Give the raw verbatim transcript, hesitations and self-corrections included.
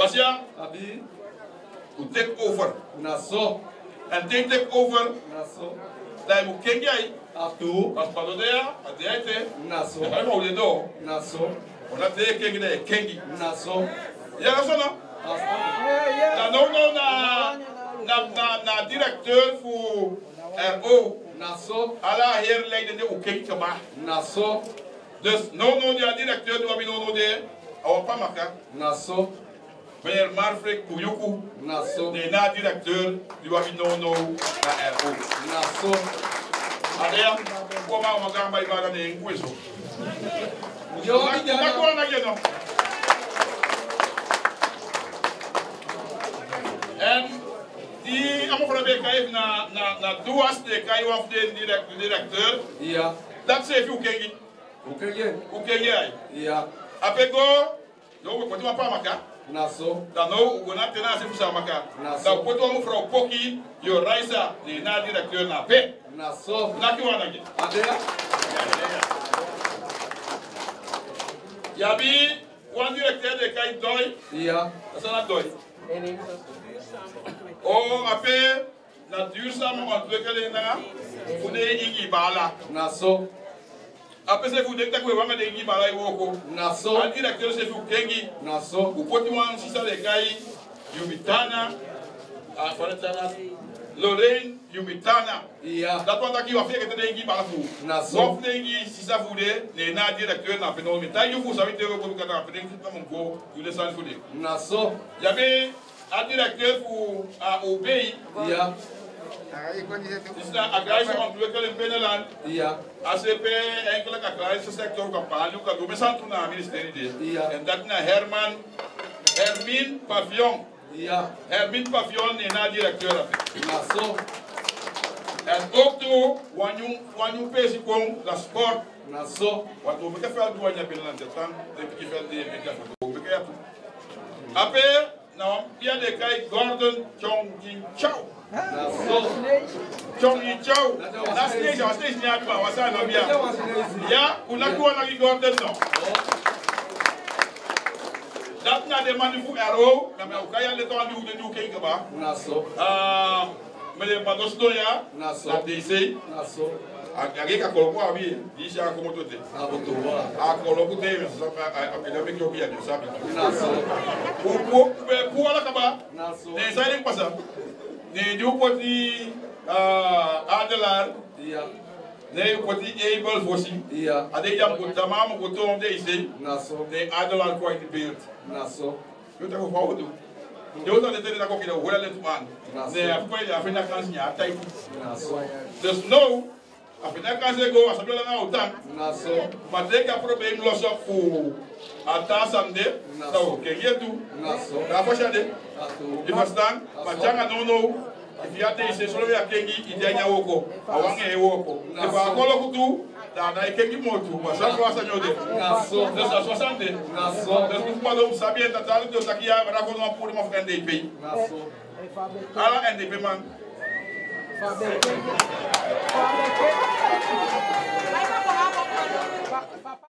Basia, Abi, who take over. Naso, And they take over, Naso, like who can get Atu, as Padodea, at the Ete, Naso, I know the door, Naso, or that they can get a Kengi. Naso, Yarasana, na no no na na na na directeur voor R O. Naso, Alla hier leiden de Oké Kaba. Naso, Dus no no de directeur de Wabino no de Awapamaka. Naso, Meneer Marfrik Kuyuku, Naso, de na directeur de Wabino no na R O. Naso, Adea, koma magamba ibada ne nkwezo. Yo, Na kwa na geno. En die amofra be kay na na na duas de kay of de directeur. Ja, Dat se fi ukengi. Ukengi, Ukengi ai. Ja, Apego, yo ko ti mapa maka. Naso, Da no ugona tena se fusa maka. Naso. Da ko to amofra opoki yo raisa de na directeur na pe. Naso, Na ki wana ge. Adea, Yabi one directeur de kay doy. Ja, Asana doy. O ape na duurzame ontwikkeling na fude igi bala. Naso, Ape se fude tak we wanga de igi bala iwoko. Naso, Al directeur se fu kengi Naso, upoti wan sisa de kai Yumitana a faretana Lorraine Yumitana. Ja, Dat wat aki wa feke de igi bala fu. Naso. Sof de igi sisa fude ne na directeur na peno mi tayu fu sa vite ko ko kana peden ki tamon ko yu le san fude. Naso, Yabe a directeur fu a obey Ja, is na agrarische ontwikkeling binnenland. Ja, A C P enkele agrarische sector campagne ook doen we centrum na ministerie de. Ja. En dat na Herman Hermin Pavillon. Ja, Hermin Pavillon is na directeur. Naso, En ook toe wanneer wanneer pesi kom la sport. Naso, Wat we moeten veel doen in binnenland. Dat dan de ik veel de ik dat we bekijken. Ape nou ja de kai Gordon Chong Jin Chow. Naso, Chong Jin Chow. Na stage na stage ni abi ma wasa na bia. Ja, unakuwa na Gordon no. Dat na de manu fu R O, na me ukaya le to andi u de du ke ba. Naso, Ah, mele Bados Doya, Naso. na D C. Naso, Age ka koloko abi, di sha ko moto te. Abotoa, A koloko te, so a ke na me ko bi a de sabi. Naso, Ku ku ku ala ka ba. Naso, Ne sai ring pasa. Ne du poti ah Adelar, Ja, ne poti Able Fosi. Ja, Ade jam ko tamam ko to de ise. Naso, Ne Adelar ko in the build. Naso, Yo ta ko fa do. Yo ta de te na ko ke de hola le tuan. Naso. Ne a ko ya fe na kan nya tai. Naso, There's no afina kan se go asadola na utan. Naso, Maar ik heb probleem los op voor atasande. So, ke yetu. Naso, Da fashade. Atu, You understand? Maar janga no no. If you are say solo ya kengi idenya woko. Awange e woko. If a kolo kutu da na kengi motu. Maar sa kwa sa nyode. Naso, Dus dat was aan de. Naso, Dus moet maar om sabi en tatalu to takia maar dan gewoon voor N D P. Naso, Ala N D P man. Fabriqué. Fabriqué.